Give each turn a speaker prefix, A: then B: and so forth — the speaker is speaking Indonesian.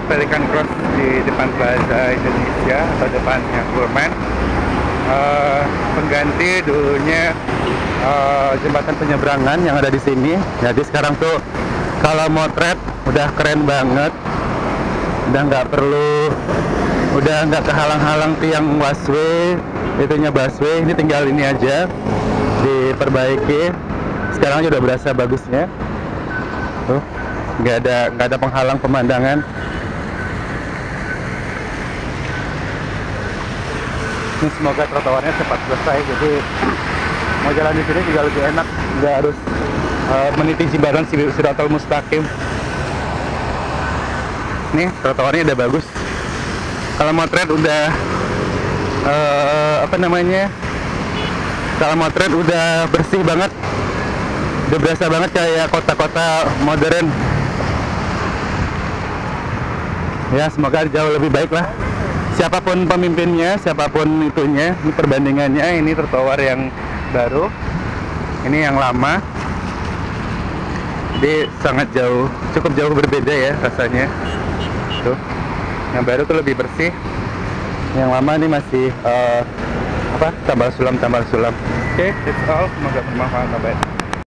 A: Pelican Cross di depan Plaza Indonesia atau depannya Pullman. Pengganti dulunya jembatan penyeberangan yang ada di sini. Jadi sekarang tuh kalau motret udah keren banget, udah nggak kehalang-halang tiang busway, itunya busway. Ini tinggal ini aja diperbaiki. Sekarang udah berasa bagusnya. Tuh, nggak ada penghalang pemandangan. Ini semoga trotoarnya cepat selesai, jadi mau jalan di sini juga lebih enak, nggak harus meniti jembatan Shiratal Mustaqim. Nih trotoarnya udah bagus. Kalau motret udah kalau motret udah bersih banget, udah berasa banget kayak kota-kota modern. Ya semoga jauh lebih baik lah. Siapapun pemimpinnya, siapapun itunya, ini perbandingannya. Ini trotoar yang baru, ini yang lama. Jadi sangat jauh, cukup jauh berbeda ya rasanya. Tuh, yang baru tuh lebih bersih. Yang lama ini masih tambal sulam. Oke, that's all. Semoga bermanfaat. Bye.